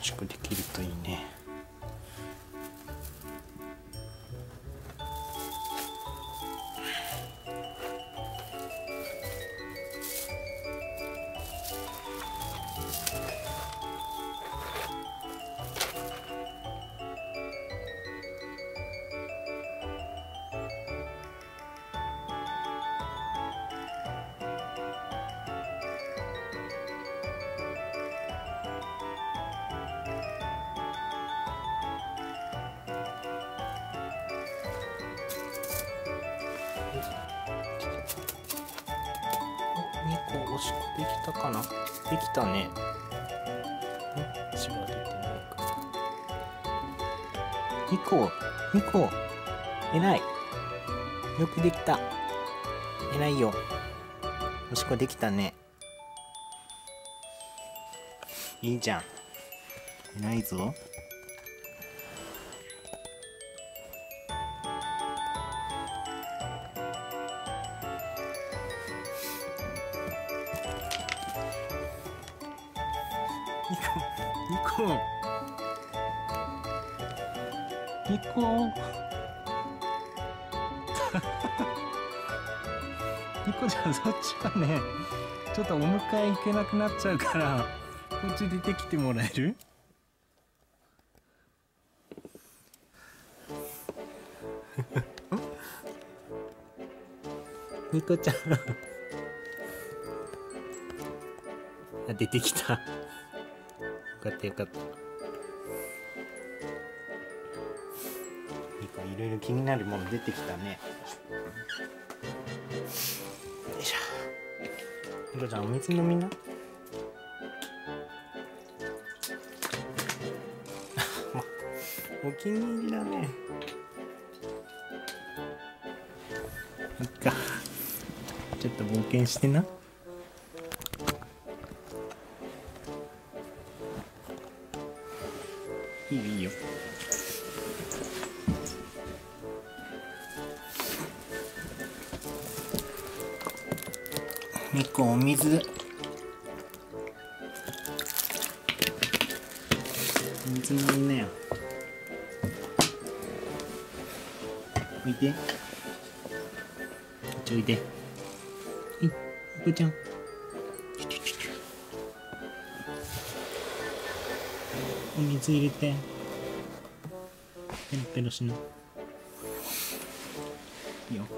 しくできるといいね。2個おしっこできたかな。できたね。血は出てないかな。2個えらい。よくできた。えらいよ。おしっこできたね。いいじゃん。えらいぞ。2個ニコちゃん、そっちはね、ちょっとお迎え行けなくなっちゃうからこっち出てきてもらえる？ニコちゃんあ、出てきた。よかったよかった。いろいろ気になるもの出てきたね。よいしょ。ニコちゃん、お水飲みな。お気に入りだね。そっか。ちょっと冒険してな。いいよいいよ。ニコ、お水。水飲みなよ。おいで。おいで。ニコちゃん。お水入れて。ペロペロしな。いいよ。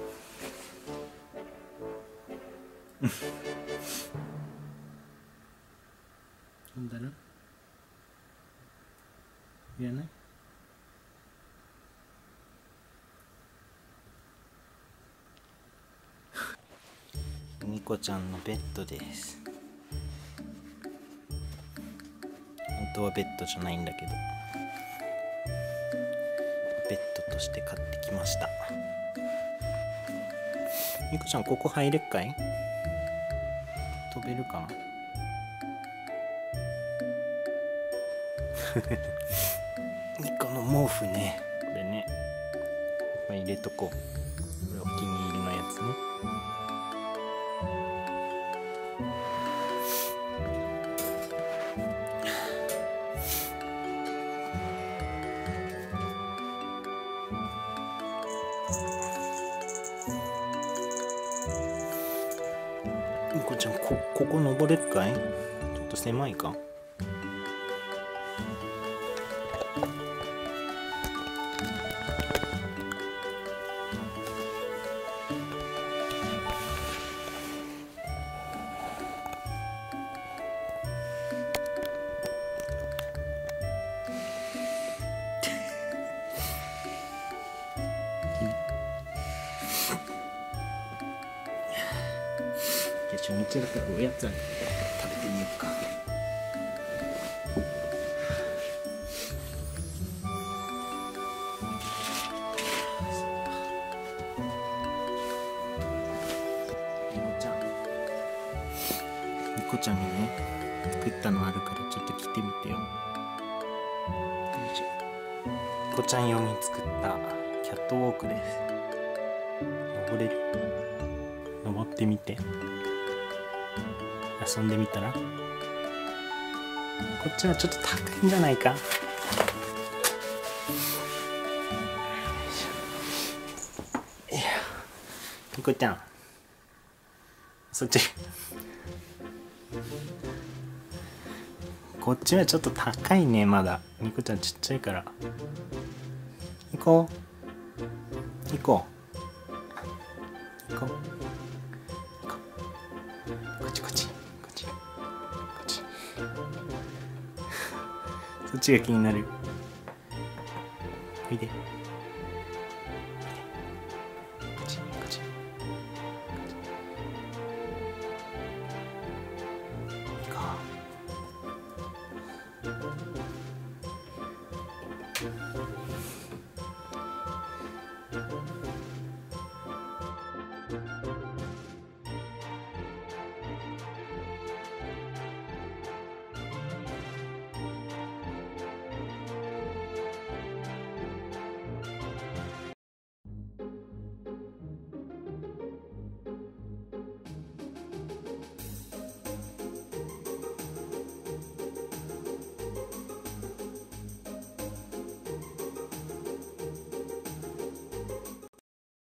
飲んだら？いらない？ニコちゃんのベッドです。本当はベッドじゃないんだけど、ベッドとして買ってきました。ニコちゃん、ここ入れっかい？飛べるかな？ニコの毛布ね。これね、入れとこう。これお気に入りのやつね。ニコちゃん、ここ登れるかい？ちょっと狭いか？初日だからおやつは食べてみようか。ニコちゃんにね、作ったのあるからちょっと着てみてよ。ニコちゃん用に作ったキャットウォークです。登れる？登ってみて。遊んでみたら？ こっちはちょっと高いんじゃないか。ニコちゃん、そっちこっちはちょっと高いね。まだニコちゃんちっちゃいから。行こう行こう行こう行こう。こっちこっちこっちこっちそっちが気になる。おいで。